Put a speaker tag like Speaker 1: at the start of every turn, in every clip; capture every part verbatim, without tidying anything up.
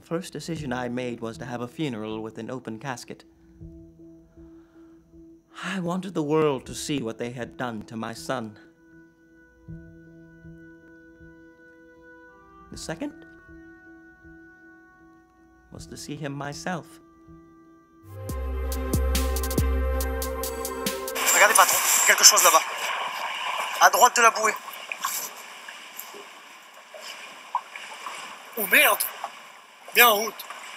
Speaker 1: first decision I made was to have a funeral with an open casket. I wanted the world to see what they had done to my son. The second was to see him myself.
Speaker 2: Regardez, patron, quelque chose là-bas. À droite de la bouée. Oh merde! Bien en route.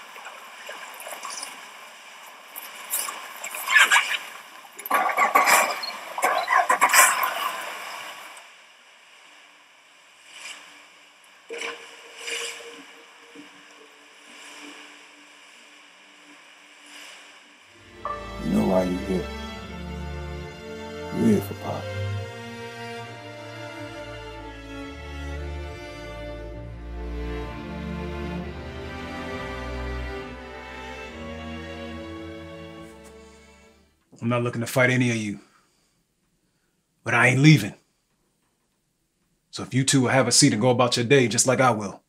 Speaker 3: You know why you're here. You're here for Pop.
Speaker 4: I'm not looking to fight any of you. But I ain't leaving. So if you two will have a seat and go about your day just like I will.